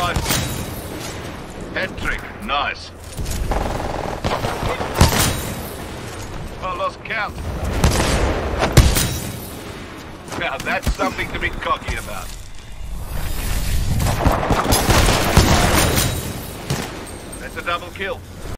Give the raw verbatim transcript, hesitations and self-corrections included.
Nice. Head trick. Nice. I lost count. Now that's something to be cocky about. That's a double kill.